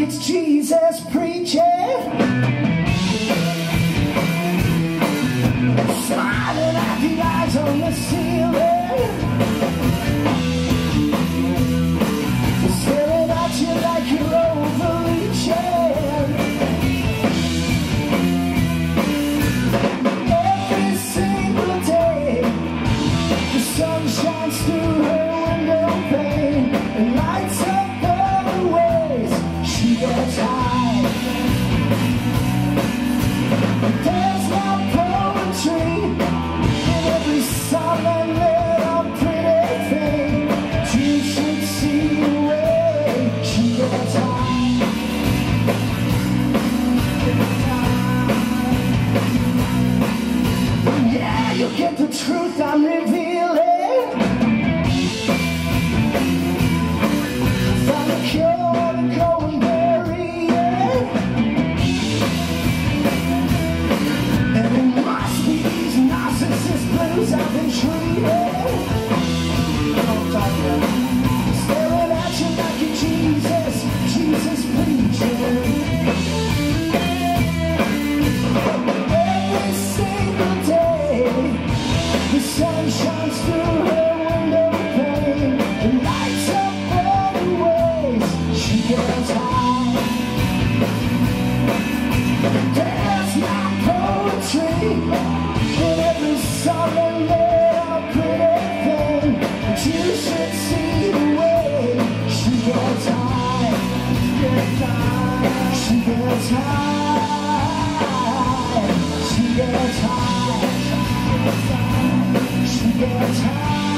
it's Jesus preaching, smiling at the eyes on the ceiling, staring at you like you're overreaching. Every single day the sun shines through her window pane and lights up all the ways she gets high. There's no poetry in every song and little pretty thing. You should see the way she gets high. Yeah, you'll get the truth I'm revealing. Find a cure to go and bury it. And it must be these narcissist blues I've been treated. Staring at you like you're Jesus, Jesus preaching. Every single day the sun shines through her window pane and lights up all the ways she gets high. There's not poetry in every song and little pretty thing, but you should see the way she gets high. She gets high. She gets high. She gets high.